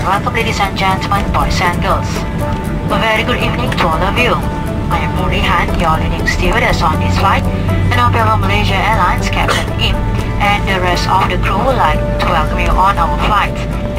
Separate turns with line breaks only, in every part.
welcome ladies and gentlemen, boys and girls. A very good evening to all of you. I am Murihan, your leading stewardess on this flight, and on behalf of Malaysia Airlines Captain Naim and the rest of the crew would like to welcome you on our flight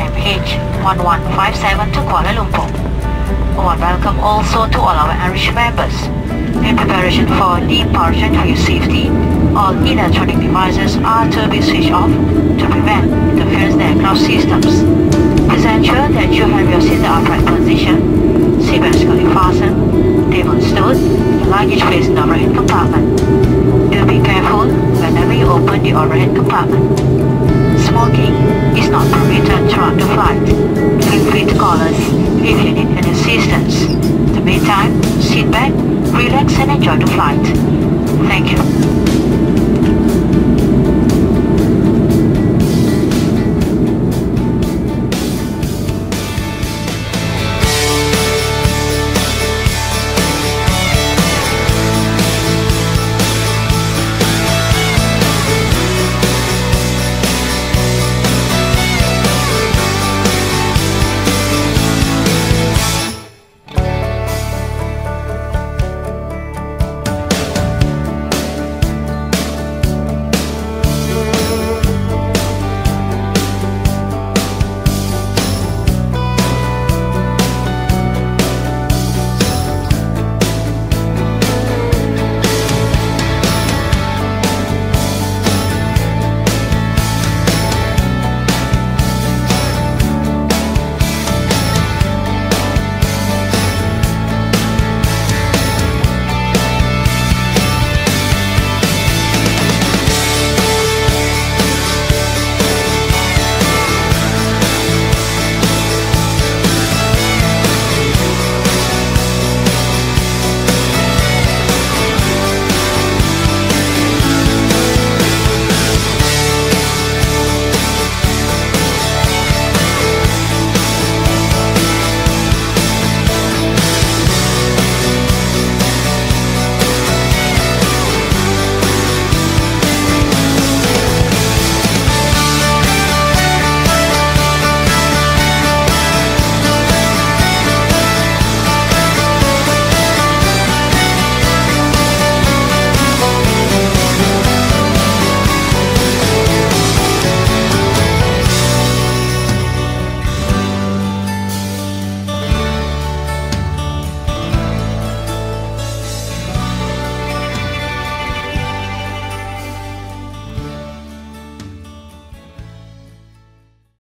MH1157 to Kuala Lumpur. A warm welcome also to all our enriched members. In preparation for departure and for your safety, all electronic devices are to be switched off to prevent interference in the aircraft systems. Please ensure that you have your seat in the upright position, seatbelt securely fastened, table stowed, and luggage placed in the overhead compartment. Do be careful whenever you open the overhead compartment. Smoking is not permitted throughout the flight. Feel free to call us if you need any assistance. In the meantime, sit back, relax and enjoy the flight. Thank you.